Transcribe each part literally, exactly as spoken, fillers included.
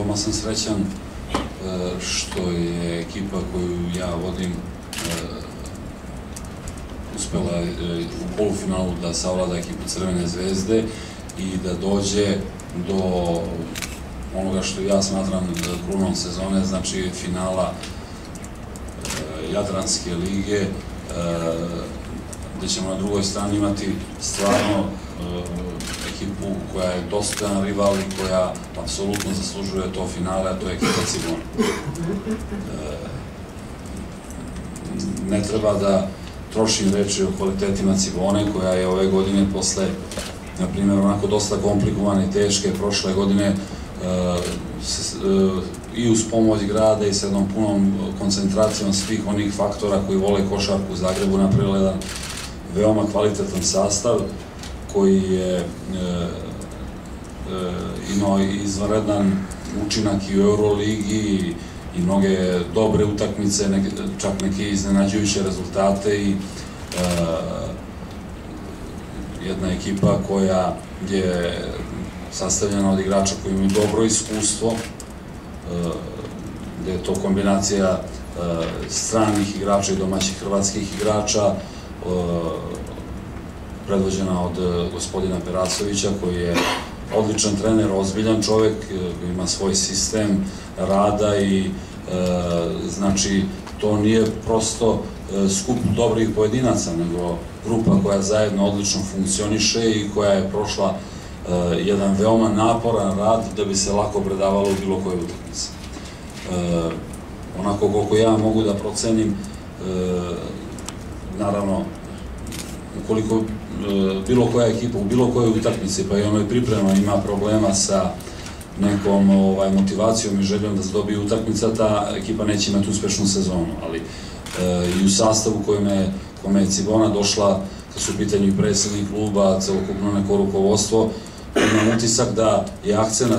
veoma sam srećan što je ekipa koju ja vodim uspela u polufinalu da savlada ekipu Crvene zvezde i da dođe do onoga što ja smatram krunom sezone, znači finala Jadranske lige, gde ćemo na drugoj strani imati stvarno ekipu koja je dostojan rival i koja apsolutno zaslužuje to finale, a to je ekipa Cibona. Ne treba da trošim reči o kvalitetima Cibone, koja je ove godine posle, na primjer, onako dosta komplikovane i teške prošle godine i uz pomoć grada i s jednom punom koncentracijom svih onih faktora koji vole košarku u Zagrebu napravila jedan veoma kvalitetan sastav koji je imao izvanredan učinak i u Euroligi i mnoge dobre utakmice, čak neke iznenađujuće rezultate i jedna ekipa koja je sastavljena od igrača koji imaju dobro iskustvo, gde je to kombinacija stranih igrača i domaćih hrvatskih igrača, predvođena od gospodina Perasovića, koji je odličan trener, ozbiljan čovek, koji ima svoj sistem rada i znači to nije prosto skup dobrih pojedinaca, nego grupa koja zajedno odlično funkcioniše i koja je prošla jedan veoma naporan rad da bi se lako predavalo u bilo koje utakmice. Onako koliko ja mogu da procenim, naravno, ukoliko bilo koja ekipa u bilo kojoj utakmici, pa i onoj priprema ima problema sa nekom motivacijom i željom da se dobije utakmica, ta ekipa neće imati uspešnu sezonu, ali i u sastavu kome je Cibona došla, kad su u pitanju i predsednik kluba, celokupno neko rukovodstvo, imam utisak da je akcenat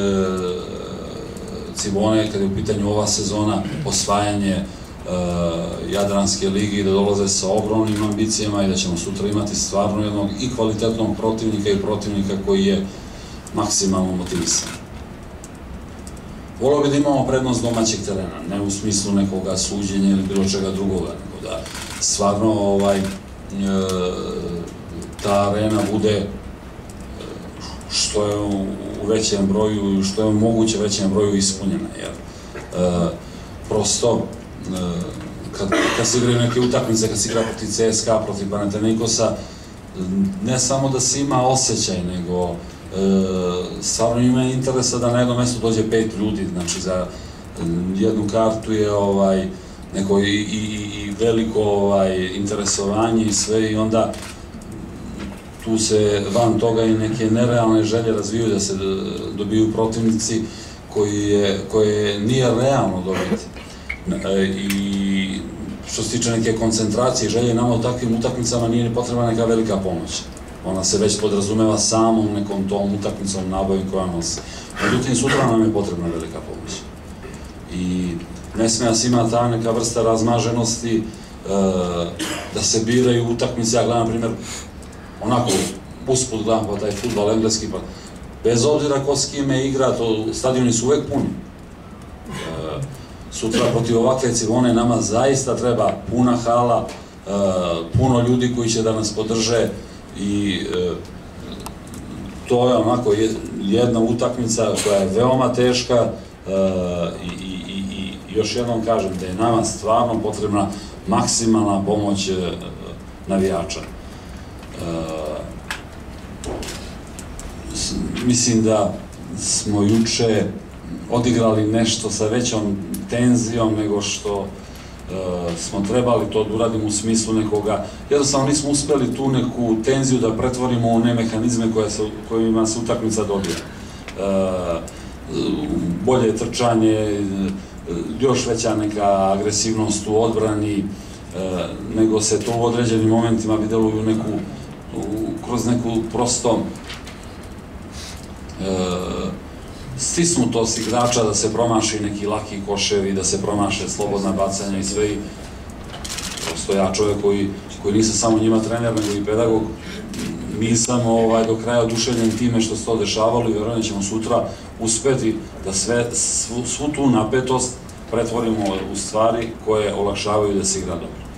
Cibone, kada je u pitanju ova sezona, osvajanje Jadranske lige i da dolaze sa ogromnim ambicijama i da ćemo sutra imati stvarno jednog i kvalitetnog protivnika i protivnika koji je maksimalno motivisan. Volio bi da imamo prednost domaćeg terena, ne u smislu nekoga suđenja ili bilo čega drugoga, nego da stvarno ta arena bude što je u većem broju, što je u moguće većem broju ispunjena, jer prosto kad se igraju neke utakmice, kad se igra protiv C S K A, protiv Panathinaikosa, ne samo da se ima osjećaj, nego stvarno ima interesa da na jedno mesto dođe pet ljudi, znači za jednu kartu je neko i veliko interesovanje i sve, i onda tu se van toga i neke nerealne želje razviju da se dobiju protivnici koje nije realno dobiti. I što se tiče neke koncentracije i želje, nama u takvim utakmicama nije ni potrebna neka velika pomoć. Ona se već podrazumeva samom nekom tom utakmicom nabavi koja nosi. Međutim, sutra nam je potrebna velika pomoć. I ne sme nas ima ta neka vrsta razmaženosti da se biraju utakmice. Ja gledam, na primjer, onako, usput gledam pa taj fudbal engleski, pa bez obzira ko s kime igra, stadioni su uvek puni. Sutra protiv ovakve Cibone nama zaista treba puna hala, puno ljudi koji će da nas podrže i to je onako jedna utakmica koja je veoma teška i još jednom kažem da je nama stvarno potrebna maksimalna pomoć navijača. Mislim da smo juče odigrali nešto sa većom tenzijom nego što smo trebali to da uradimo u smislu nekoga. Jednostavno nismo uspeli tu neku tenziju da pretvorimo u one mehanizme kojima se utakmica dobija. Bolje trčanje, još veća neka agresivnost u odbrani, nego se to u određenim momentima videlo kroz neku prosto stisnutost igrača da se promaši neki laki koševi, da se promaše slobodna bacanja i sve. I prosto ja čovjek koji nisam samo njima trener, nego i pedagog, nisam do kraja oduševljen time što se to dešavalo i verujem da ćemo sutra uspeti da svu tu napetost pretvorimo u stvari koje olakšavaju da se igra dobro.